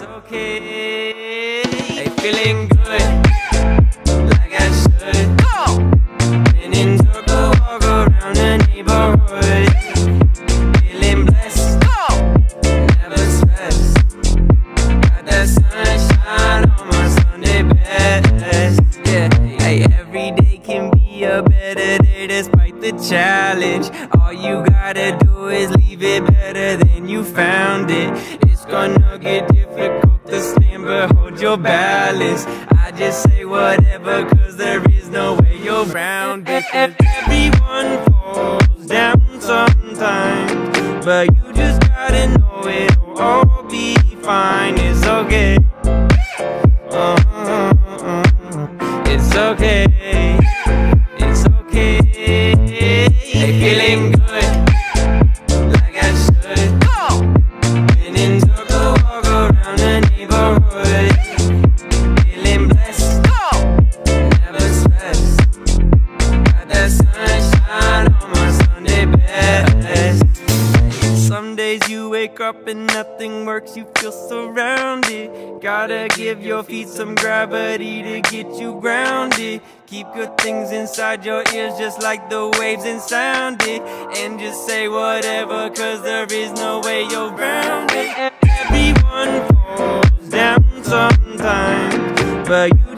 okay. Hey, feeling good, like I should. Been in circle, walk around the neighborhood. Feeling blessed, never stressed. Got that sunshine on my Sunday best. Yeah, hey, every day can be a better day despite the challenge. All you gotta do is leave it better than you found it. It's gonna get difficult to stand, but hold your balance. I just say whatever, cause there is no way you're around it. Everyone falls down sometimes, but you just gotta know it'll all be fine. It's okay. It's okay. It's okay. Hey, feeling good, like I should. Been in circle, walk around the neighborhood. Feeling blessed, never stressed. Got that sunshine on my Sunday best. Some days you wake up and nothing works, you feel surrounded. Gotta give your feet some gravity to get you grounded. Keep good things inside your ears just like the waves and sound it. And just say whatever, cause there is no way you're grounded. Everyone falls down sometimes, but you